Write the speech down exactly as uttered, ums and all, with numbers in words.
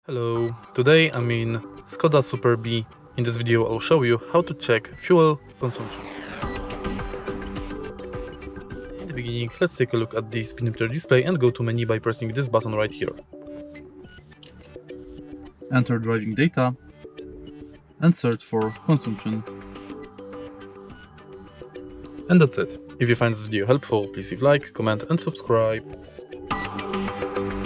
Hello, today I'm in Skoda Superb B. In this video I'll show you how to check fuel consumption. In the beginning, let's take a look at the speedometer display and go to menu by pressing this button right here. Enter driving data and search for consumption. And that's it. If you find this video helpful, please leave a like, comment and subscribe.